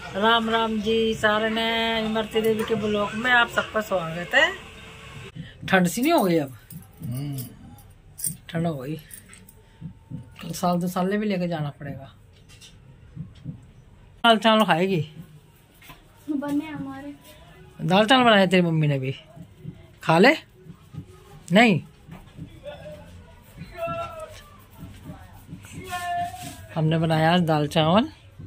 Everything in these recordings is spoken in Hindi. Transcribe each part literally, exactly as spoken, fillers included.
राम राम जी सारे ने इमरती देवी के ब्लॉग में आप सबका स्वागत है। ठंड सी नहीं हो गई अब? ठंड हो गई। कल साल दो साल भी लेके जाना पड़ेगा। दाल चावल खाएगी? बने हमारे दाल चावल बनाए तेरी मम्मी ने भी, खा ले। नहीं, हमने बनाया आज दाल चावल।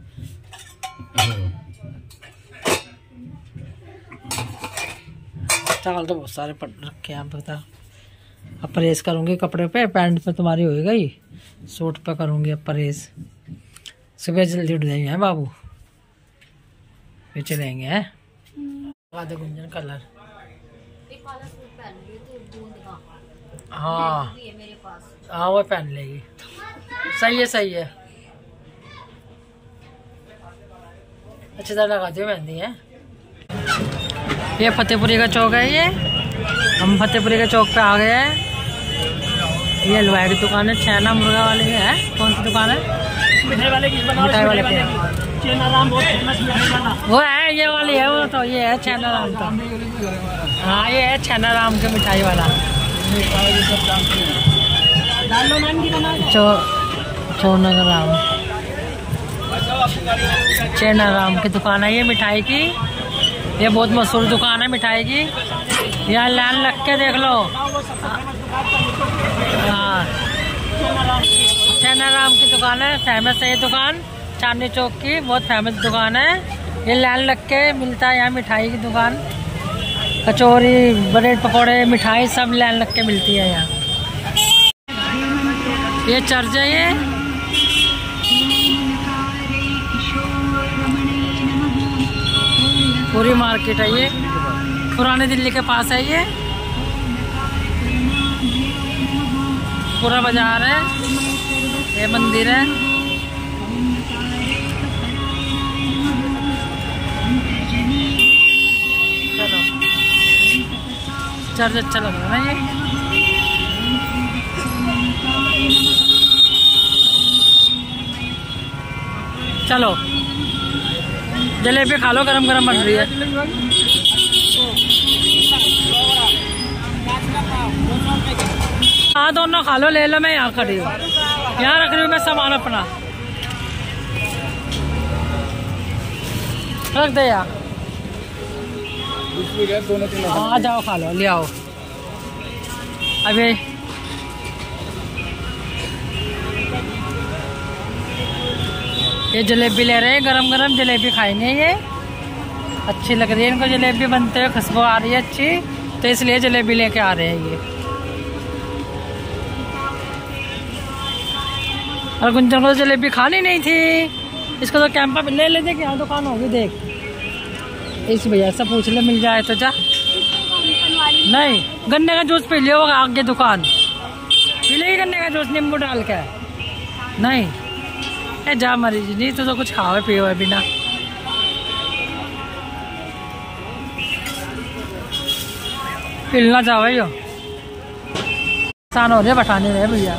चावल तो बहुत सारे पट रखे हैं, पता। अब परहेज करूंगी कपड़े पे, पैंट पे तुम्हारी होएगा ही, सूट पे करूंगी अब परहेज। सुबह जल्दी उठ जाएंगे हैं बाबू, फिर चलेंगे हैं। आधे गुंजन कलर। हाँ हाँ वो पहन लेगी। सही है सही है, अच्छी तरह लगाती हुई मेहंदी है। ये फतेहपुरी का चौक है। ये हम फतेहपुरी के चौक पे आ गए हैं। ये हलवाई की दुकान है, छैना मुर्गा वाले की है। कौन सी दुकान है? मिठाई वाले की। मिठाई वाले की वो है, ये वाली है वो तो। ये है छैना राम का। हाँ ये है छैना राम के मिठाई वाला। चो चौनगर राम छैना राम की दुकान है ये मिठाई की। ये बहुत मशहूर दुकान है मिठाई की। यहाँ लाइन लग के देख लो। हाँ छैना राम की दुकान है, फेमस है ये दुकान। चांदनी चौक की बहुत फेमस दुकान है। ये लाइन लग के मिलता है यहाँ मिठाई की दुकान। कचौरी, ब्रेड पकौड़े, मिठाई सब लाइन लग के मिलती है यहाँ। ये चर्च है। ये पूरी मार्केट है। ये पुरानी दिल्ली के पास है। ये पूरा बाजार है। ये मंदिर है। चलो चर्च अच्छा लग रहा है ना ये। चलो जलेबी खा लो, गरम गरम बन रही है। हाँ दोनों खा लो, ले लो। मैं यहाँ खड़ी हूँ, यहाँ रख रही हूँ मैं सामान अपना। रख दे यार। आ जाओ खा लो, ले आओ। अभी ये जलेबी ले रहे हैं, गरम गरम जलेबी खाएंगे। ये अच्छी लग रही है इनको जलेबी बनते हुए, खुशबू आ रही है अच्छी, तो इसलिए जलेबी लेके आ रहे हैं ये। और गुंजन को तो जलेबी खानी नहीं थी, इसको तो कैंपा ले ले दे, यहाँ दुकान होगी देख। इस भैया से पूछ ले, मिल जाए तो जा। नहीं, गन्ने का जूस पी लिया होगा आगे दुकान, पी लेगी गन्ने का जूस नींबू डाल के। नहीं ए जा मरीज, नहीं तो, तो कुछ खावे पियो बिना। पिलना चाहो यो आसान हो रहे बैठाने रहे भैया।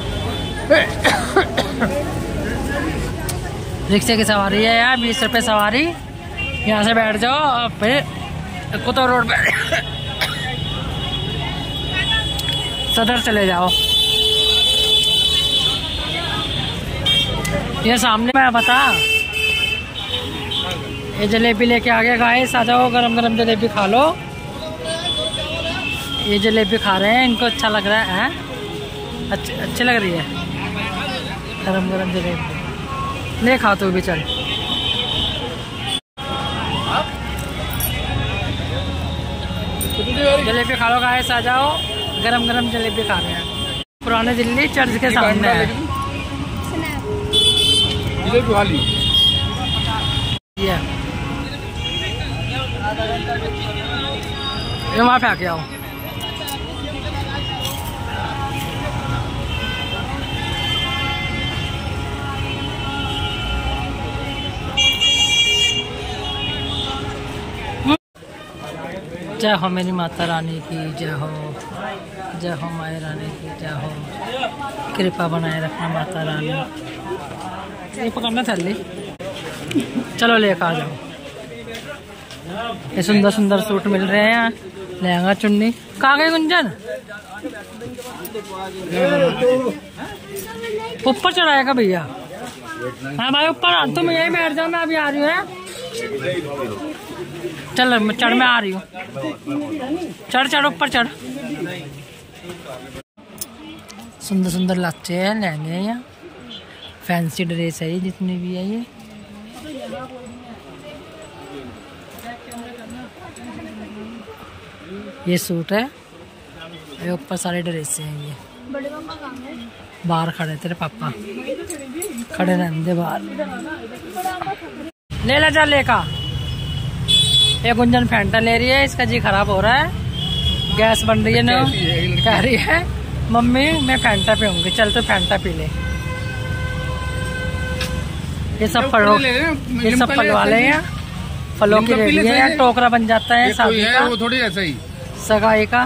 रिक्शे की सवारी है यार, बीस रुपए सवारी। यहाँ से बैठ जाओ, फिर कुतो रोड पे सदर चले जाओ। ये सामने मैं बता, ये जलेबी लेके आ गया गाइस। आ जाओ, गरम गरम जलेबी खा लो। ये जलेबी खा रहे हैं, इनको अच्छा लग रहा है, है? अच्छी अच्छी लग रही है गरम गरम जलेबी। ले खा तू भी, चल। जलेबी खा लो गाइस, आ जाओ, गरम गरम जलेबी खा रहे हैं। पुरानी दिल्ली चर्च के सामने है ये। ये वहाँ पे आके आओ। जय हो मेरी माता रानी की जय हो, जय हो माई रानी की जय हो। कृपा बनाए रखना माता रानी। ये पकड़ना थल्ली, चलो लेकर आ जाओ। ये सुंदर सुंदर सूट मिल रहे हैं यहाँ। लहंगा चुन्नी कहाँ गए गुंजन? ऊपर चढ़ाएगा भैया। हाँ भाई ऊपर, तुम यही बैठ जाओ, मैं अभी आ रही हूँ। चल मैं चढ़, मैं आ रही हूँ। चढ़ चढ़ ऊपर चढ़। सुंदर सुंदर लाचे हैं, लहंगे हैं यहाँ। फैंसी ड्रेस है ये जितनी भी है ये। ये सूट है, ये ऊपर सारे ड्रेस हैं ये। बाहर खड़े तेरे पापा, खड़े रहने बाहर। ले ला जा लेका। ये गुंजन फैंटा ले रही है, इसका जी खराब हो रहा है, गैस बन रही है ना। कह रही है मम्मी मैं फैंटा पीऊंगी, चल तो फैंटा पी ले। ये सब फलों, ये सब फल वाले हैं, फलों की रेडी है। टोकरा बन जाता है शादी का, वो थोड़ी ऐसा ही सगाई का।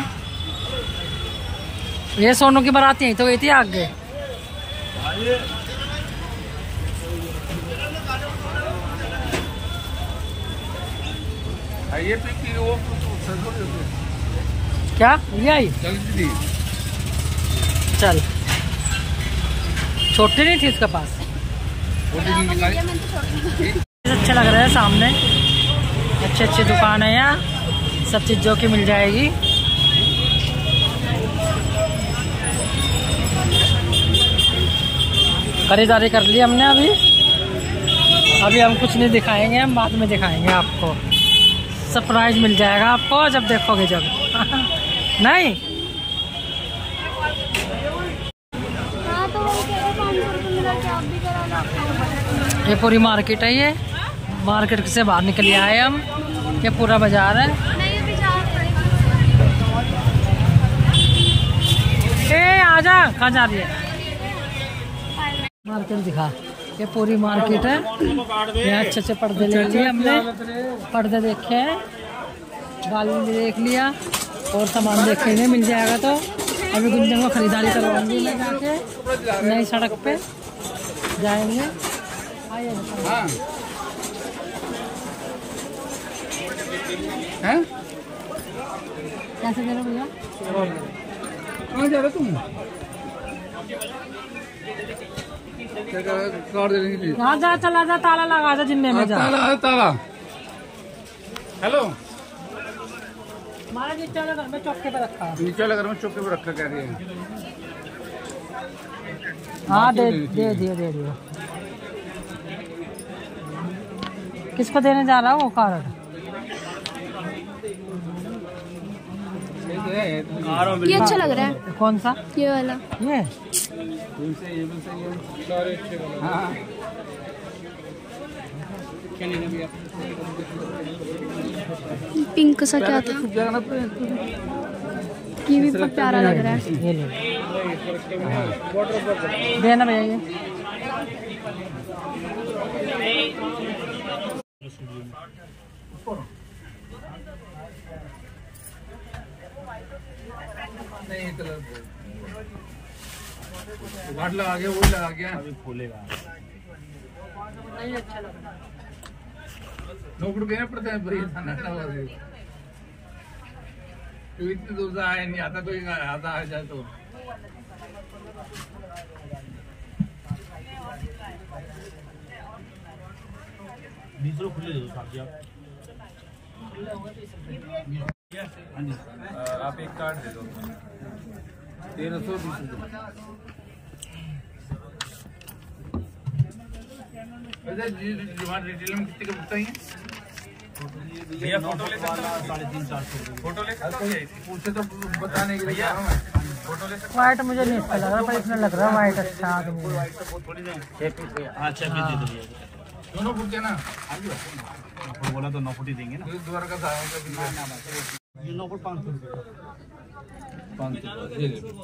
ये सोनू की बारात यही तो गई थी आगे। क्या ये आई? चल छोटी नहीं थी इसके पास। अच्छा लग रहा है, सामने अच्छी अच्छी दुकान है यहाँ, सब चीजों की मिल जाएगी। खरीदारी कर ली हमने अभी। अभी हम कुछ नहीं दिखाएंगे, हम बाद में दिखाएंगे आपको। सरप्राइज मिल जाएगा आपको जब देखोगे जब। नहीं ये पूरी मार्केट है, ये मार्केट से बाहर निकल आए हम। ये पूरा बाजार है। ए आजा, कहाँ जा रही है? मार्केट दिखा। ये पूरी मार्केट है। यहाँ अच्छे अच्छे पर्दे ले लिए हमने, पर्दे देखे हैं, गाली भी देख लिया, और सामान देखेंगे मिल जाएगा। तो अभी गुंजन को खरीदारी करवाऊंगी मैं जाके, नई सड़क पे जाएंगे। आइए हैं? कैसे दे रहे भैया? कहाँ जा रहे तुम? कार्ड दे देंगे। यहाँ जा, चला जा, ताला लगा जा, जिन्ने में जा। ताला ताला। हेलो, हमारा नीचे वाला घर में चौके पे रखा है। नीचे वाले घर में चौके पे रखा, कह रही है। हाँ दे दे दियो दे दियो। किसको देने जा रहा है वो कार्ड? ये अच्छा लग रहा है। कौन सा? ये वाला। ये हाँ पिंक सा क्या था? ये भी बहुत प्यारा लग रहा है। ये ले देना भैया ये। नहीं कलर वाट लगा गया, वो लगा गया, अभी फूलेगा। नहीं अच्छा लग रहा है। नौकरी देना पड़ता है भाई, खाना तो इतनी दूर से आया नहीं आता, तो आता आ जाए तो बीस खुले दो साहब आप। हाँ जी, आप एक कार्ड दे दो। तेरह सौ बीस रिटेल में कितने का बिकता है? भैया फोटो ले साढ़े तीन चार सौ फोटो ले पूछे तो बताने के लिए फोटो ले। व्हाइट मुझे नहीं अच्छा लग रहा, पर इसमें लग रहा है व्हाइट अच्छा आदमी। अच्छा दोनों फुट के ना बोला तो नौ फुट ही देंगे ना। दोबारा का ये नौ फुट पाँच सौ रुपये पाँच सौ।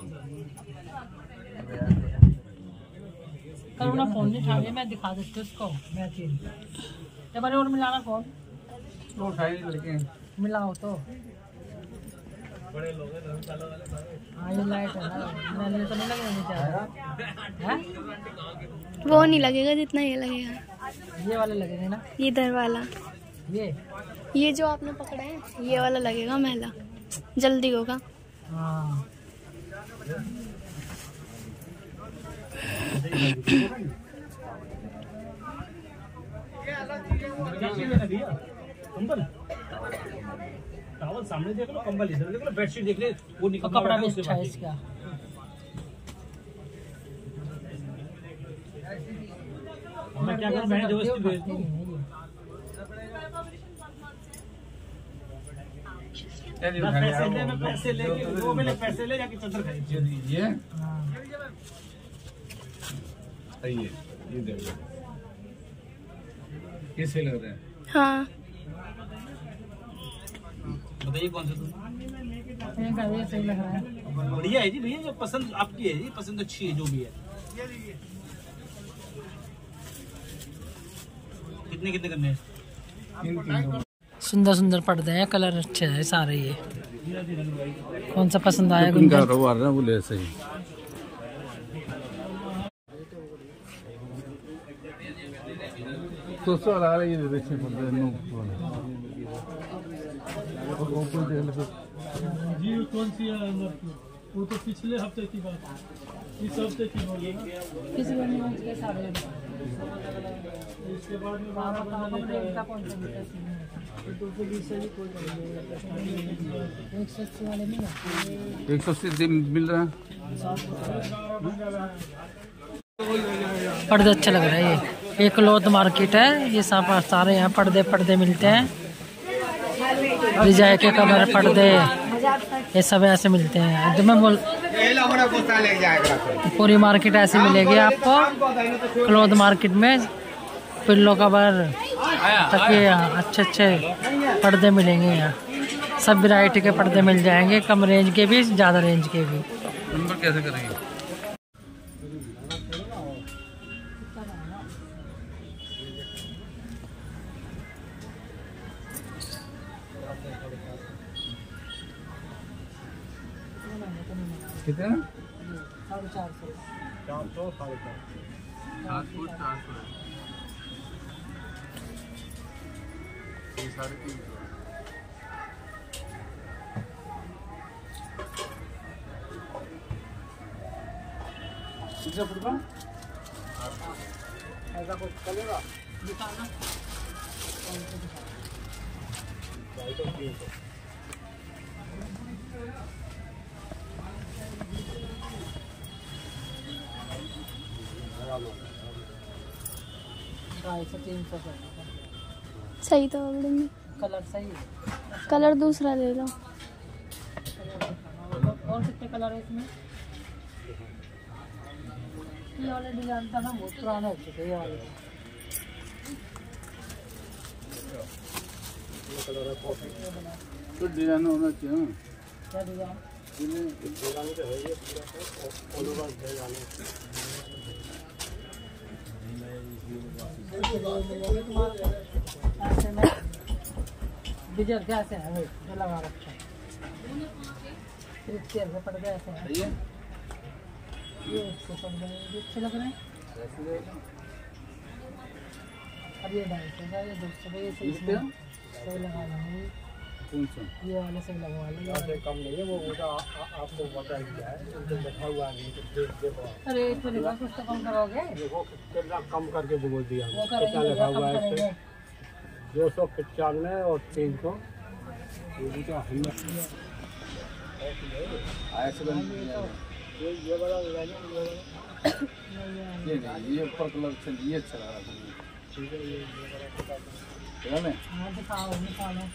कल उन्हें फोन नहीं उठाया, मैं दिखा देती हूँ उसको। मैं चीज जब बारे और मिलाना फोन तो उठाए लड़के मिलाओ तो। बड़े लोग हैं। हाँ ये लाइट है ना, मैंने तो नहीं लगेगा चाह है। वो नहीं लगेगा जितना ये लगेगा। ये वाले लगेंगे ना, इधर वाला। ये ये जो आपने पकड़ा है ये वाला लगेगा महला, जल्दी होगा। हाँ टॉवल सामने देख लो, कंबल इधर देख लो, बेडशीट देख ले, वो निकल कपड़ा भी अच्छा है इसका। मैं क्या करूं, मैं दोस्त भेज दूं। पैसे ले, मैं पैसे लेके वो मैंने पैसे ले जाके चादर खरीद दीजिए। सही है, ये देखो कैसे लग रहा है। हाँ बताइए कौन सा ये सही लग रहा है। बढ़िया है जी भैया, जो पसंद आपकी है जी, पसंद अच्छी है जो भी है। कितने कितने करने हैं? सुंदर सुंदर पर्दे हैं, कलर अच्छे हैं सारे। ये कौन सा पसंद आया? बोले सही। तो सर आ रही है देखिए पर्दे नो जी। कौन सी है अंदर की? वो तो पिछले हफ्ते की बात है, इस हफ्ते की बोल रहे हैं। किस रेंज के सारे? इसके बाद में कौन सा कौन सा दो सौ बीस से भी कोई एक सौ अस्सी वाले में एक सौ अस्सी मिल रहा है। पर्दे अच्छे लग रहे हैं। ये एक क्लॉथ मार्केट है, ये सब सारे यहाँ पर्दे पर्दे मिलते हैं। रिजाई के कमर पर्दे ये सब ऐसे मिलते हैं। जो मैं बोल पूरी मार्केट ऐसी मिलेगी आपको। क्लॉथ मार्केट में पिल्लो कवर तकिए अच्छे अच्छे पर्दे मिलेंगे यहाँ। सब वैरायटी के पर्दे मिल जाएंगे, कम रेंज के भी ज़्यादा रेंज के भी। नंबर कैसे करेंगे? कितने? साढ़े चार सौ चार सौ साढ़े चार सौ चार सौ साढ़े तीन सौ फुट का ऐसा कुछ चलेगा? दिखाना ढाई सौ तीन सौ सही तो पकड़ेंगे। कलर सही है। कलर दूसरा ले लो। और कितने कलर है इसमें? ये वाले डिजाइन था ना, बहुत पुराना हो चुका है ये वाले। कुछ डिजाइन होना चाहिए ना। क्या डिजाइन? ऐसे में डिजाइन कैसे है भाई? जो लगा रखा है से पड़ गया ऐसे है। ये इससे पड़ गए, ये अच्छे लग रहे हैं। अब ये ढाई सौ का, ये दो सौ का, ये सही सही लगा लेंगे। ये वाले सही लगवा लेंगे। कम नहीं है वो, आपको बता दिया है, लिखा हुआ है। अरे तो लिखा, कुछ तो कम करोगे? देखो कितना कम करके बोल दिया, कितना लिखा हुआ है? दो सौ पचानवे और तीन सौ। ये वाला ये नहीं, ये ऊपर कलर ये अच्छा लग रहा है। ठीक है, ये दिखाओ निकालो।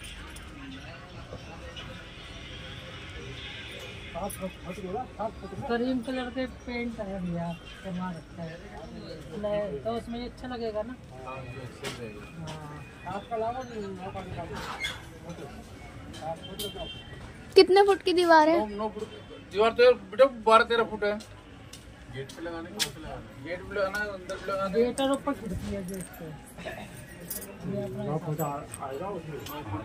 करीम कलर के पेंट है भैया, करवा रखा है तो उसमें ये अच्छा लगेगा ना। कितने फुट की दीवार है? दीवार तो बेटा बारह तेरह फुट है। गेट पे लगाने का गेट पे लगाना, अंदर पे लगाना। गेट और ऊपर खिड़की है गेट पे। नौ फुट आएगा उसमें।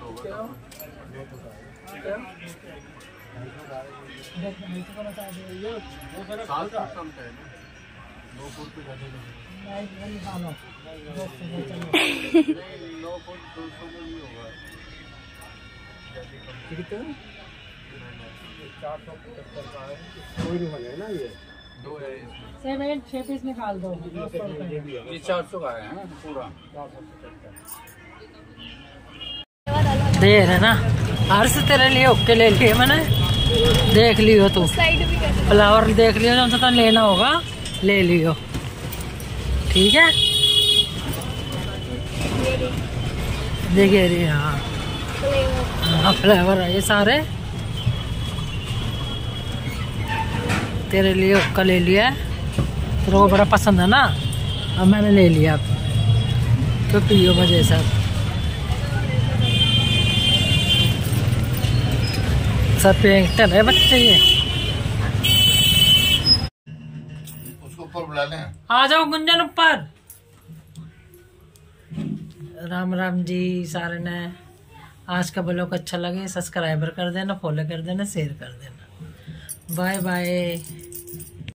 साल का कम है ना, नौ फुट पे जाते हैं। नहीं नहीं, नौ फुट दो सौ में नहीं होगा। सेब एट छह पीस निकाल दो। ये चार सौ का है ना पूरा। दे रहे ना हर्ष तेरे लिए ओके ले लिए मैंने, देख लियो तू साइड भी कर फ्लावर देख लियो, जौन सा लेना होगा ले लियो, ठीक है। देखिए रे हाँ हाँ फ्लेवर है ये सारे तेरे लिए ओका ले लिया है, तेरे को बड़ा पसंद है ना, अब मैंने ले लिया। अब तो पियो मजे सब सब पेंटर है बच्चे ये। उसको ऊपर बुला लें। आ जाओ गुंजन ऊपर। राम राम जी सारे ने। आज का ब्लॉग अच्छा लगे सब्सक्राइबर कर देना, फॉलो कर देना, शेयर कर देना। Bye bye.